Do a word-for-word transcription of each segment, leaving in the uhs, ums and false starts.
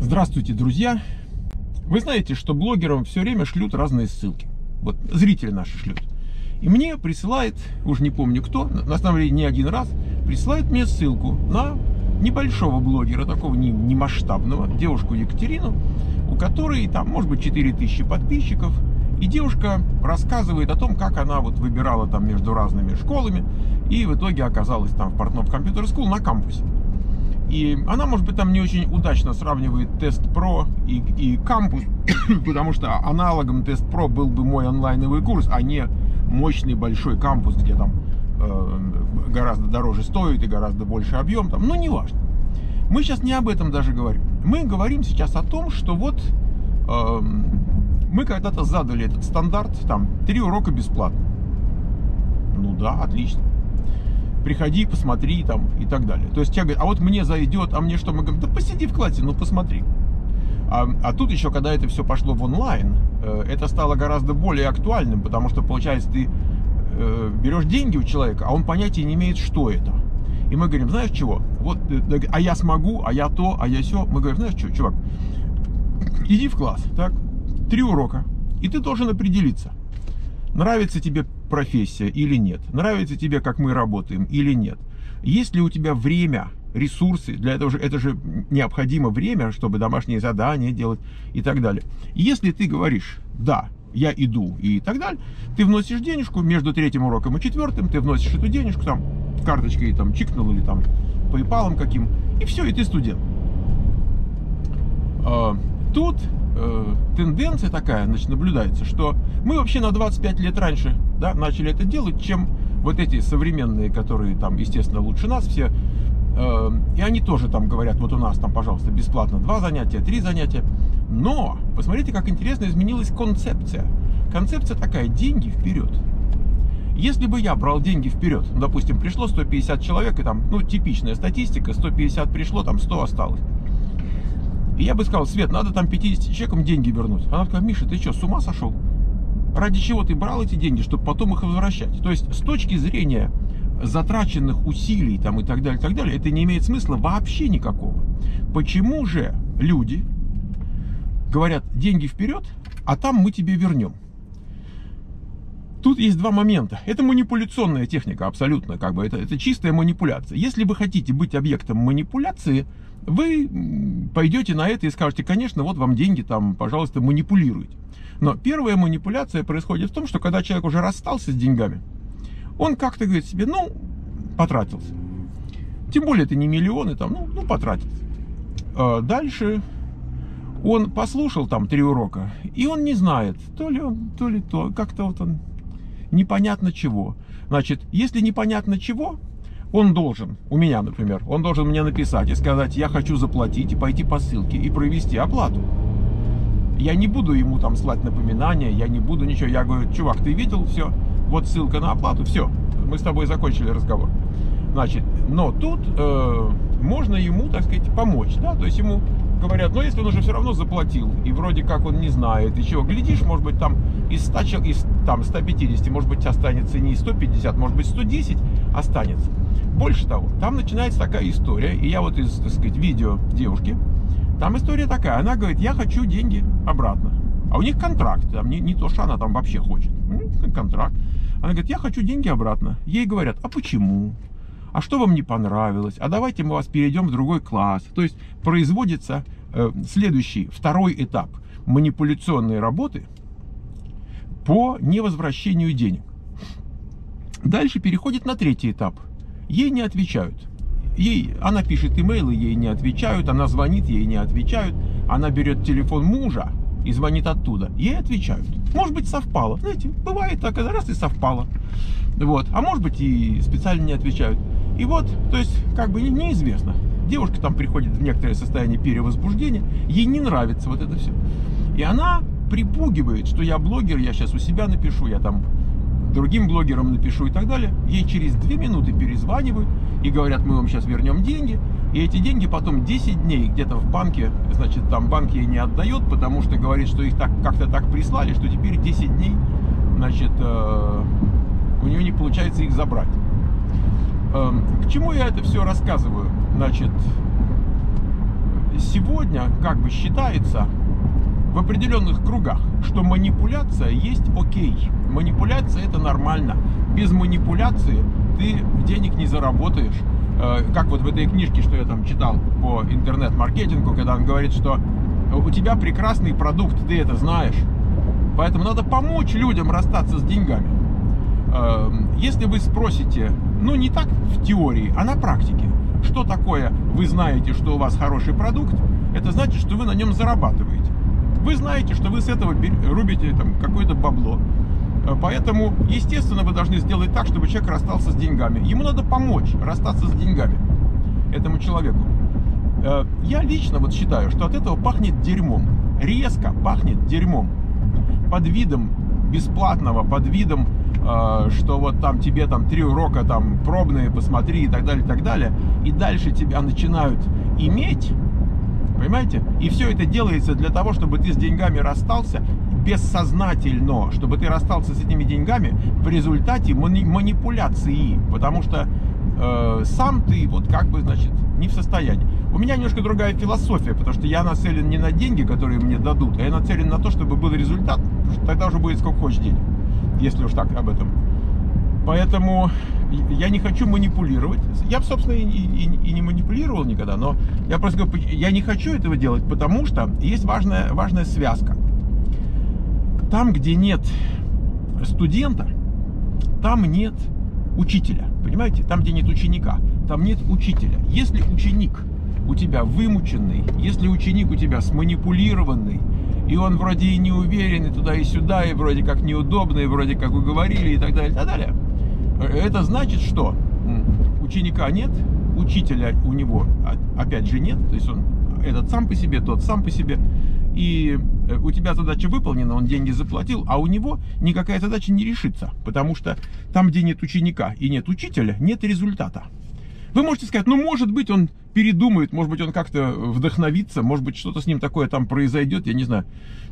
Здравствуйте, друзья! Вы знаете, что блогерам все время шлют разные ссылки. Вот зрители наши шлют. И мне присылает, уж не помню кто, на самом деле не один раз, присылает мне ссылку на небольшого блогера, такого не, не масштабного, девушку Екатерину, у которой там, может быть, четыре тысячи подписчиков. И девушка рассказывает о том, как она вот выбирала там между разными школами и в итоге оказалась там в Портнов Computer School на кампусе. И она, может быть, там не очень удачно сравнивает Тест Про и, и кампус, потому что аналогом Тест Про был бы мой онлайновый курс, а не мощный большой кампус, где там э, гораздо дороже стоит и гораздо больше объем. Там, ну, неважно. Мы сейчас не об этом даже говорим. Мы говорим сейчас о том, что вот э, мы когда-то задали этот стандарт, там, три урока бесплатно. Ну да, отлично. Приходи, посмотри, там, и так далее. То есть тебе говорят, а вот мне зайдет, а мне что? Мы говорим, да посиди в классе, ну посмотри. А, а тут еще, когда это все пошло в онлайн, э, это стало гораздо более актуальным, потому что, получается, ты э, берешь деньги у человека, а он понятия не имеет, что это. И мы говорим, знаешь чего? Вот, э, а я смогу, а я то, а я сё. Мы говорим, знаешь что, чувак, иди в класс, так, три урока, и ты должен определиться, нравится тебе профессия или нет, нравится тебе, как мы работаем или нет, есть ли у тебя время, ресурсы, для этого же, это же необходимо время, чтобы домашние задания делать и так далее. И если ты говоришь, да, я иду и так далее, ты вносишь денежку между третьим уроком и четвертым, ты вносишь эту денежку, там, карточкой там чикнул или там PayPal каким, и все, и ты студент. А, тут э, тенденция такая, значит, наблюдается, что мы вообще на двадцать пять лет раньше, да, начали это делать, чем вот эти современные, которые там, естественно, лучше нас все. Э, и они тоже там говорят, вот у нас там, пожалуйста, бесплатно два занятия, три занятия. Но посмотрите, как интересно изменилась концепция. Концепция такая: деньги вперед. Если бы я брал деньги вперед, ну, допустим, пришло сто пятьдесят человек, и там, ну, типичная статистика, сто пятьдесят пришло, там сто осталось. И я бы сказал, Свет, надо там пятидесяти человекам деньги вернуть. Она такая, Миша, ты что, с ума сошел? Ради чего ты брал эти деньги, чтобы потом их возвращать? То есть, с точки зрения затраченных усилий там, и так далее, и так далее, это не имеет смысла вообще никакого. Почему же люди говорят, деньги вперед, а там мы тебе вернем? Тут есть два момента. Это манипуляционная техника, абсолютно, как бы это, это чистая манипуляция. Если вы хотите быть объектом манипуляции, вы пойдете на это и скажете, конечно, вот вам деньги, там, пожалуйста, манипулируйте. Но первая манипуляция происходит в том, что когда человек уже расстался с деньгами, он как-то говорит себе, ну, потратился. Тем более это не миллионы, там, ну, ну потратился. А дальше он послушал там три урока, и он не знает, то ли он, то ли то, как-то вот он непонятно чего. Значит, если непонятно чего, он должен, у меня, например, он должен мне написать и сказать, я хочу заплатить, и пойти по ссылке, и провести оплату. Я не буду ему там слать напоминания, я не буду ничего. Я говорю, чувак, ты видел, все, вот ссылка на оплату, все, мы с тобой закончили разговор. Значит, но тут э, можно ему, так сказать, помочь, да, то есть ему говорят, ну, если он уже все равно заплатил, и вроде как он не знает, и чего, глядишь, может быть, там из ста, из там, ста пятидесяти, может быть, останется не сто пятьдесят, может быть, сто десять останется. Больше того, там начинается такая история, и я вот из, так сказать, видео девушки, там история такая, она говорит, я хочу деньги обратно. А у них контракт, там не, не то, что она там вообще хочет, у них контракт. Она говорит, я хочу деньги обратно. Ей говорят, а почему? А что вам не понравилось? А давайте мы вас перейдем в другой класс. То есть производится э, следующий, второй этап манипуляционной работы по невозвращению денег. Дальше переходит на третий этап. Ей не отвечают. Ей, она пишет имейлы, ей не отвечают. Она звонит, ей не отвечают. Она берет телефон мужа и звонит оттуда. Ей отвечают. Может быть, совпало. Знаете, бывает так, раз и совпало. Вот. А может быть, и специально не отвечают. И вот, то есть, как бы неизвестно. Девушка там приходит в некоторое состояние перевозбуждения. Ей не нравится вот это все. И она припугивает, что я блогер, я сейчас у себя напишу, я там другим блогерам напишу и так далее. Ей через две минуты перезванивают и говорят, мы вам сейчас вернем деньги. И эти деньги потом десять дней где-то в банке, значит, там банк ей не отдает, потому что говорит, что их так как-то так прислали, что теперь десять дней, значит, э, у нее не получается их забрать. Э, к чему я это все рассказываю? Значит, сегодня как бы считается в определенных кругах, что манипуляция есть окей. Манипуляция — это нормально. Без манипуляции ты денег не заработаешь. Как вот в этой книжке, что я там читал по интернет-маркетингу, когда он говорит, что у тебя прекрасный продукт, ты это знаешь. Поэтому надо помочь людям расстаться с деньгами. Если вы спросите, ну не так в теории, а на практике, что такое вы знаете, что у вас хороший продукт, это значит, что вы на нем зарабатываете. Вы знаете, что вы с этого рубите там какое-то бабло. Поэтому, естественно, вы должны сделать так, чтобы человек расстался с деньгами. Ему надо помочь расстаться с деньгами, этому человеку. Я лично вот считаю, что от этого пахнет дерьмом. Резко пахнет дерьмом. Под видом бесплатного, под видом, что вот там тебе там три урока там пробные, посмотри и так далее, и так далее. И дальше тебя начинают иметь. Понимаете? И все это делается для того, чтобы ты с деньгами расстался бессознательно, чтобы ты расстался с этими деньгами в результате мани манипуляции, потому что э, сам ты вот как бы, значит, не в состоянии. У меня немножко другая философия, потому что я нацелен не на деньги, которые мне дадут, а я нацелен на то, чтобы был результат, потому что тогда уже будет сколько хочешь денег, если уж так об этом. Поэтому я не хочу манипулировать. Я, собственно, и, и, и не манипулировал никогда, но я просто говорю, я не хочу этого делать, потому что есть важная, важная связка. Там, где нет студента, там нет учителя. Понимаете? Там, где нет ученика, там нет учителя. Если ученик у тебя вымученный, если ученик у тебя сманипулированный, и он вроде и не уверен, и туда, и сюда, и вроде как неудобно, и вроде как уговорили, и так далее, и так далее, это значит, что ученика нет, учителя у него опять же нет, то есть он этот сам по себе, тот сам по себе, и у тебя задача выполнена, он деньги заплатил, а у него никакая задача не решится, потому что там, где нет ученика и нет учителя, нет результата. Вы можете сказать, ну, может быть, он передумает, может быть, он как-то вдохновится, может быть, что-то с ним такое там произойдет, я не знаю.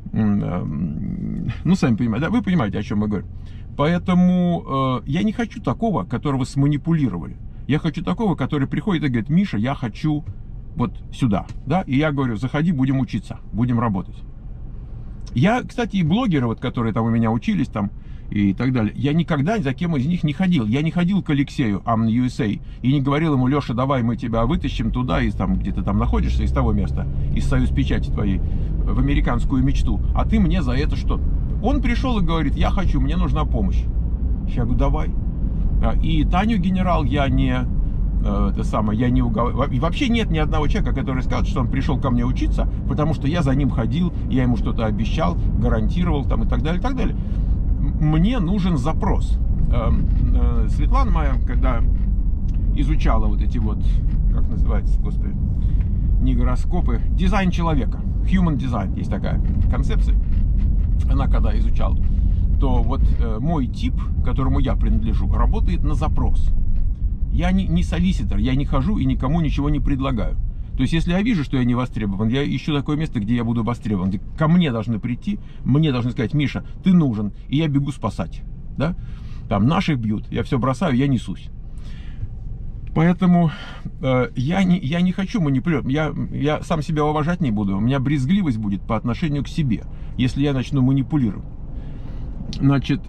Ну, сами понимаете, да, вы понимаете, о чем я говорю. Поэтому э, я не хочу такого, которого сманипулировали. Я хочу такого, который приходит и говорит, Миша, я хочу вот сюда, да, и я говорю, заходи, будем учиться, будем работать. Я, кстати, и блогеры, вот, которые там у меня учились там и так далее, я никогда за кем из них не ходил. Я не ходил к Алексею Амн ю эс эй и не говорил ему, Леша, давай мы тебя вытащим туда, из там, где ты там находишься, из того места, из союз печати твоей, в американскую мечту, а ты мне за это что? Он пришел и говорит, я хочу, мне нужна помощь. Я говорю, давай. И Таню генерал я не, это самое, я не уговариваю. И вообще нет ни одного человека, который скажет, что он пришел ко мне учиться, потому что я за ним ходил, я ему что-то обещал, гарантировал там и так далее, и так далее. Мне нужен запрос. Светлана моя, когда изучала вот эти вот, как называется, господи, не гороскопы, дизайн человека, human design, есть такая концепция. Она когда изучала, то вот э, мой тип, к которому я принадлежу, работает на запрос. Я не, не солиситор, я не хожу и никому ничего не предлагаю. То есть, если я вижу, что я не востребован, я ищу такое место, где я буду востребован. Ко мне должны прийти, мне должны сказать, Миша, ты нужен, и я бегу спасать. Да? Там наших бьют, я все бросаю, я несусь. Поэтому э, я, не, я не хочу манипулировать, я, я сам себя уважать не буду, у меня брезгливость будет по отношению к себе, если я начну манипулировать. Значит,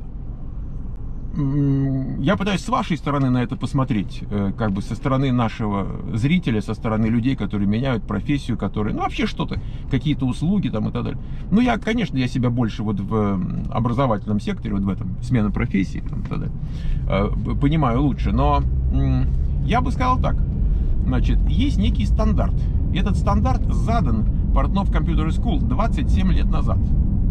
я пытаюсь с вашей стороны на это посмотреть, э, как бы со стороны нашего зрителя, со стороны людей, которые меняют профессию, которые, ну вообще что-то, какие-то услуги там и так далее. Ну я, конечно, я себя больше вот в образовательном секторе, вот в этом, смена профессии там, и так далее, э, понимаю лучше, но... Я бы сказал так, значит, есть некий стандарт. Этот стандарт задан Портнов Computer School двадцать семь лет назад.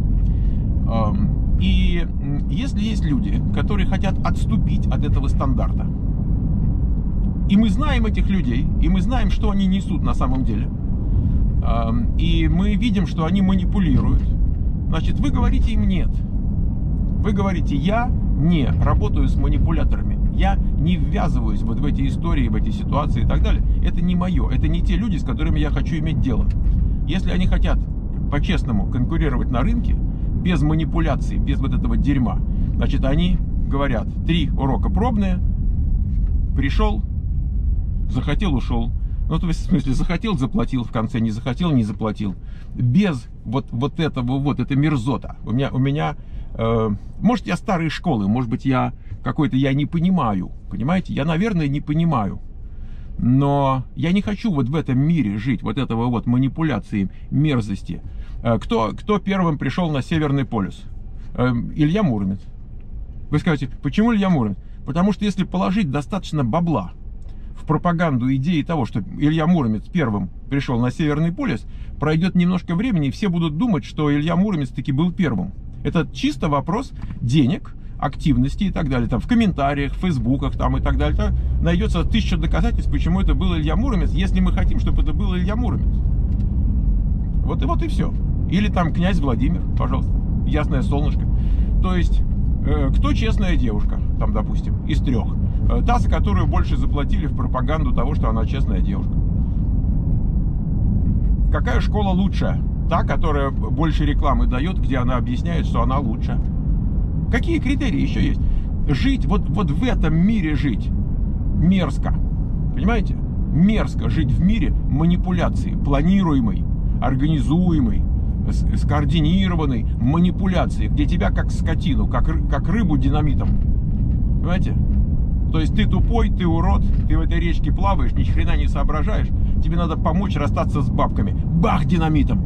И если есть люди, которые хотят отступить от этого стандарта, и мы знаем этих людей, и мы знаем, что они несут на самом деле, и мы видим, что они манипулируют, значит, вы говорите им нет. Вы говорите, я не работаю с манипуляторами. Я не ввязываюсь вот в эти истории, в эти ситуации и так далее. Это не мое, это не те люди, с которыми я хочу иметь дело. Если они хотят по-честному конкурировать на рынке, без манипуляций, без вот этого дерьма, значит, они говорят, три урока пробные, пришел, захотел, ушел. Ну, то есть, в смысле, захотел, заплатил в конце, не захотел, не заплатил. Без вот, вот этого вот, это мерзота. У меня, у меня э, может, я старой школы, может быть, я какой-то, я не понимаю, понимаете? Я, наверное, не понимаю. Но я не хочу вот в этом мире жить, вот этого вот манипуляции, мерзости. Э, кто, кто первым пришел на Северный полюс? Э, Илья Муромец. Вы скажете, почему Илья Муромец? Потому что если положить достаточно бабла в пропаганду идеи того, что Илья Муромец первым пришел на Северный полюс, пройдет немножко времени, и все будут думать, что Илья Муромец таки был первым. Это чисто вопрос денег, активности и так далее. Там в комментариях, в фейсбуках там и так далее. Там найдется тысяча доказательств, почему это был Илья Муромец, если мы хотим, чтобы это был Илья Муромец. Вот и вот и все. Или там князь Владимир, пожалуйста, ясное солнышко. То есть, э, кто честная девушка, там, допустим, из трех? Э, та, за которую больше заплатили в пропаганду того, что она честная девушка. Какая школа лучшая? Та, которая больше рекламы дает, где она объясняет, что она лучше. Какие критерии еще есть? Жить, вот, вот в этом мире жить мерзко. Понимаете? Мерзко жить в мире манипуляции, планируемой, организуемой, скоординированной манипуляции, где тебя как скотину, как, как рыбу динамитом. Понимаете? То есть ты тупой, ты урод, ты в этой речке плаваешь, ни хрена не соображаешь, тебе надо помочь расстаться с бабками. Бах, динамитом!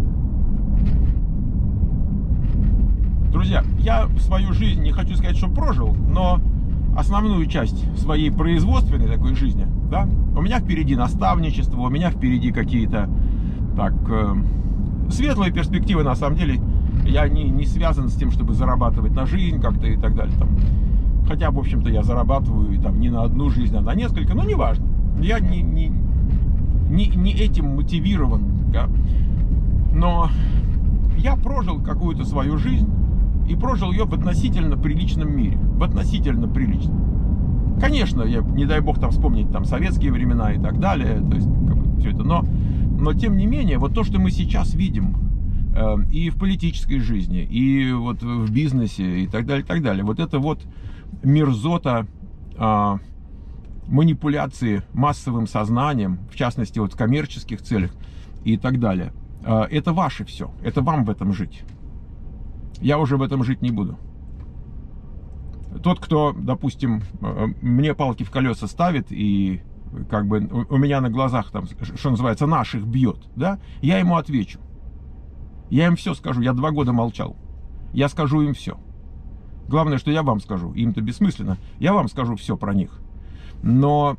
Друзья, я свою жизнь, не хочу сказать, что прожил, но основную часть своей производственной такой жизни, да, у меня впереди наставничество, у меня впереди какие-то, так, э, светлые перспективы, на самом деле. Я не, не связан с тем, чтобы зарабатывать на жизнь как-то и так далее. Там. Хотя, в общем-то, я зарабатываю там, не на одну жизнь, а на несколько, но неважно. Я не, не, не, не этим мотивирован. Да? Но я прожил какую-то свою жизнь и прожил ее в относительно приличном мире. В относительно приличном. Конечно, я, не дай бог там вспомнить там, советские времена и так далее. То есть, как бы, все это, но, но, тем не менее, вот то, что мы сейчас видим, э, и в политической жизни, и вот в бизнесе, и так далее, и так далее. Вот это вот мерзота, э, манипуляции массовым сознанием, в частности, вот в коммерческих целях и так далее. Э, это ваше все. Это вам в этом жить. Я уже в этом жить не буду. Тот, кто, допустим, мне палки в колеса ставит и как бы у меня на глазах, там, что называется, наших бьет, да, я ему отвечу. Я им все скажу. Я два года молчал. Я скажу им все. Главное, что я вам скажу. Им-то бессмысленно. Я вам скажу все про них. Но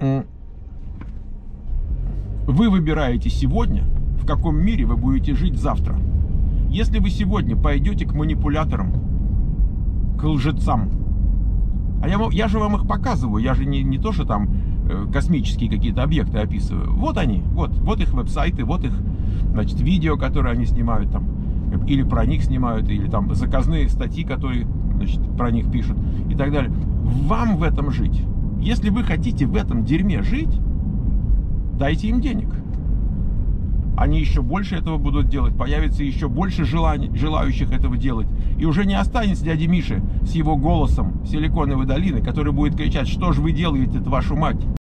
вы выбираете сегодня, в каком мире вы будете жить завтра. Если вы сегодня пойдете к манипуляторам, к лжецам, а я, я же вам их показываю, я же не, не то, что там э, космические какие-то объекты описываю. Вот они, вот, вот их веб-сайты, вот их, значит, видео, которые они снимают там, или про них снимают, или там заказные статьи, которые, значит, про них пишут и так далее. Вам в этом жить. Если вы хотите в этом дерьме жить, дайте им денег. Они еще больше этого будут делать, появится еще больше желаний, желающих этого делать. И уже не останется дяди Миши с его голосом Силиконовой долины, который будет кричать: что же вы делаете, это вашу мать?